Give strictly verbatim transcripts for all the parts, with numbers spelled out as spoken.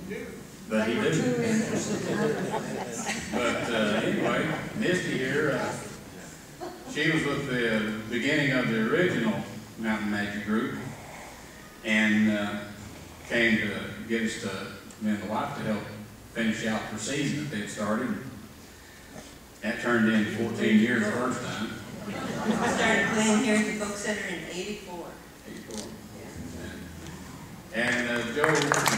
But he didn't. But uh, anyway, Misty here, uh, she was with the beginning of the original Mountain Magic group, and uh, came to get us to, me and the wife, to help finish out the season that they'd started. That turned into fourteen years the first time. I started playing here at the Folk Center in eighty-four. eighty-four. Yeah. And uh, Joe,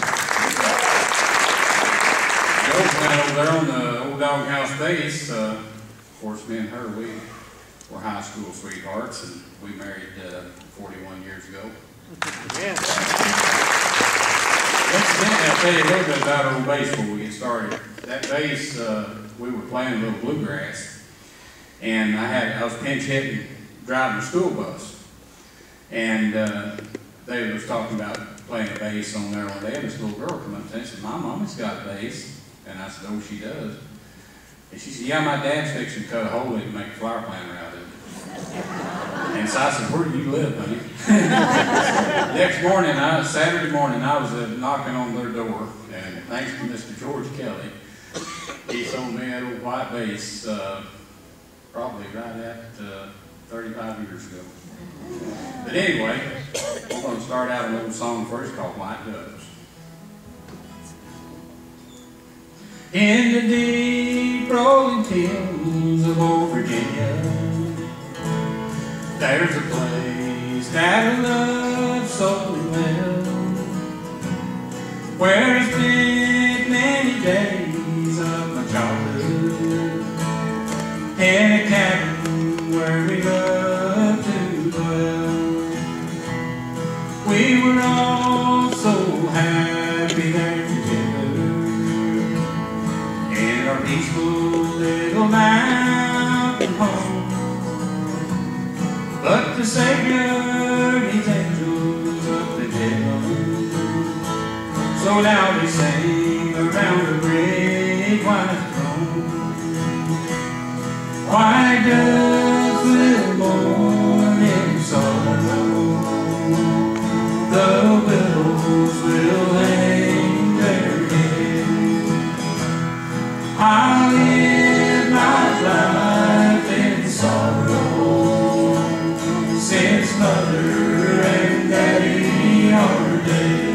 Joe went over there on the old doghouse bass. Uh, of course, me and her, we were high school sweethearts, and we married uh, forty-one years ago. Yeah. Incidentally, I'll tell you a little bit about our old bass before we get started. That bass, uh, we were playing a little bluegrass, and I had I was pinch hitting driving a school bus, and uh, they was talking about playing a bass on there one day, and this little girl came up to me and said, "My mama's got a bass," and I said, "Oh, she does." And she said, "Yeah, my dad's fixing to cut a hole in it and make a flower planter out of it." And so I said, "Where do you live, honey?" Next morning, I, Saturday morning, I was uh, knocking on their door, and thanks to Mister George Kelly, he sold me that old white bass uh, probably right at uh, thirty-five years ago. But anyway, we're going to start out a little song first called White Doves. In the deep rolling hills of old Virginia, there's a place that I love so well, where I spent many days of my childhood, in a cabin where we loved to dwell. We were all so happy there together, in our peaceful little mountain home. But the Savior, His angels up in heaven, so now they sing around the great white throne. White doves will mourn in sorrow, the willows will hang their head. I live my life in sorrow, since mother and daddy are dead.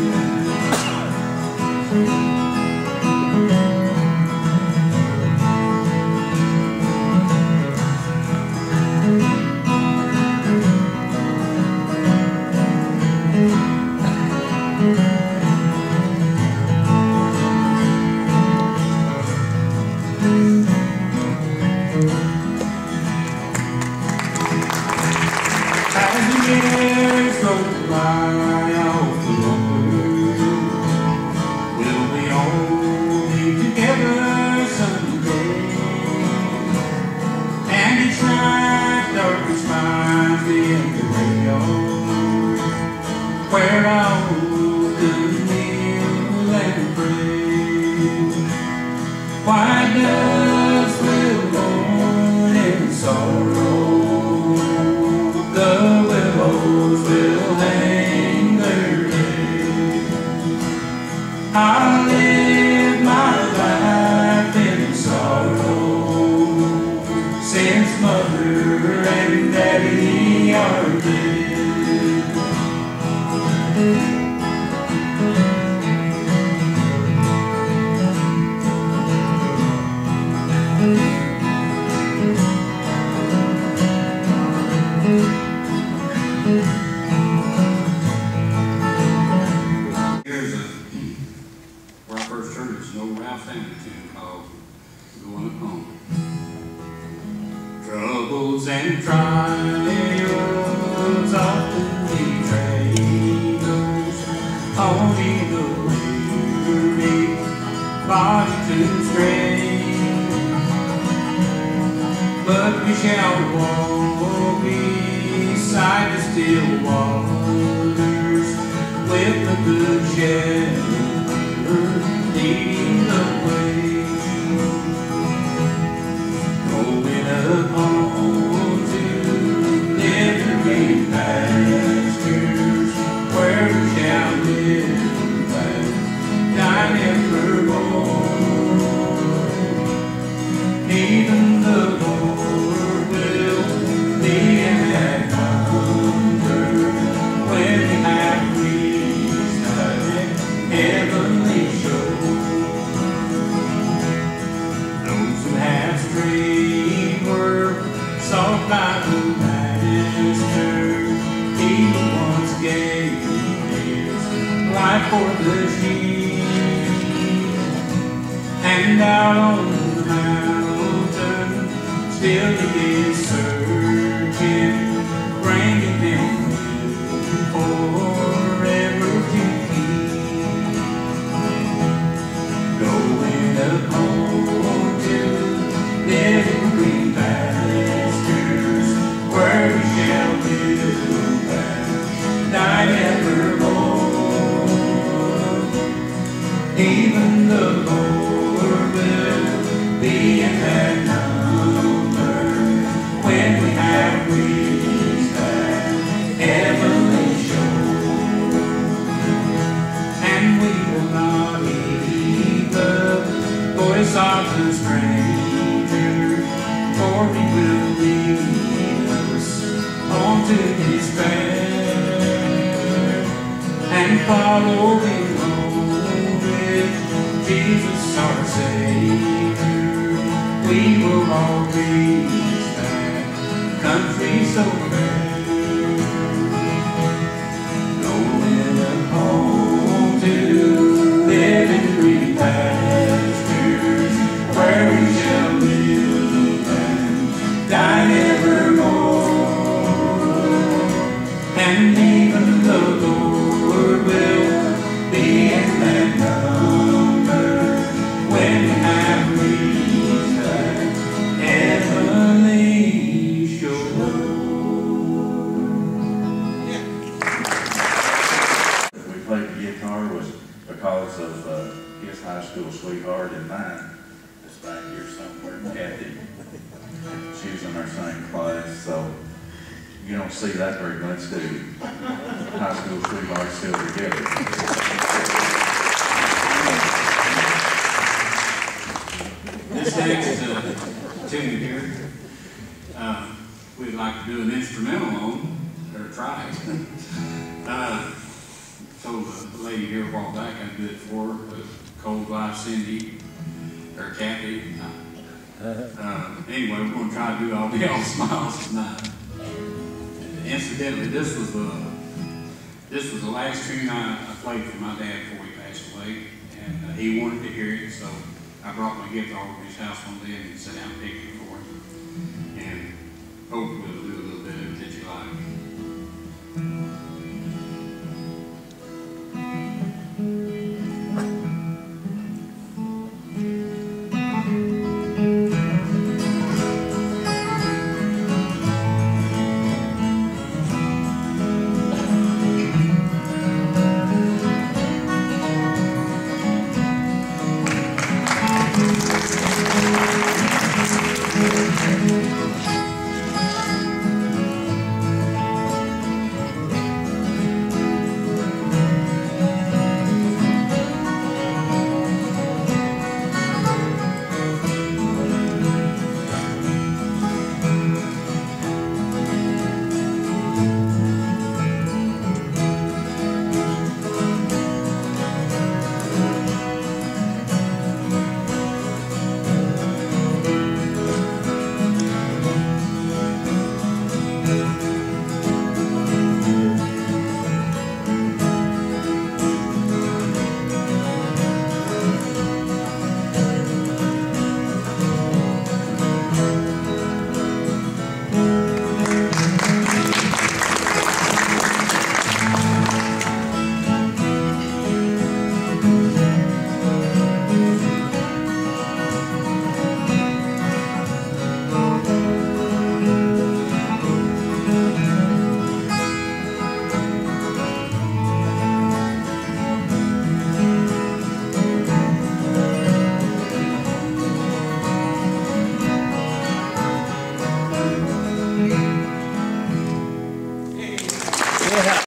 Where I often kneel and pray. White doves will mourn in sorrow, the willows will hang their head. I live my life in sorrow, since mother and daddy are dead. Here's a, where I first heard this, an old Ralph Stanley tune called Going Home. Troubles and trials often betray those on either weary body to stray, but we shall walk beside the still waters with the good shepherd leading the way, going up home to liberty pastures where we shall live and die for the sheep, and out on the mountain still he is searching, bringing them forever to keep. Going up home to live in green pastures, where we shall live and die evermore. Even the Lord will be in that number when we have reached that heavenly shore. And we will not heed the voice of the stranger, for he will lead us on to his path, and following home with Jesus our Savior, we will all reach that country so fair. Going up home to live in green pastures, where we shall live and die evermore. And even the Lord will be in that number when we have reached that heavenly shore. We played the guitar was because of uh, his high school sweetheart and mine. It's back here somewhere, Kathy. She was in our same class, so you don't see that very much, do you? High school sweethearts still together. This next uh, tune here, uh, we'd like to do an instrumental on, or try it. Uh, told the lady here a while back I'd do it for her, but Cold Life Cindy, or Kathy. Uh, anyway, we're going to try to do All Be All Smiles tonight. Incidentally, this was the this was the last tune I, I played for my dad before he passed away, and uh, he wanted to hear it, so I brought my guitar over to his house one day and sat down and picked it for him, and hopefully we'll do a little bit of it that you like.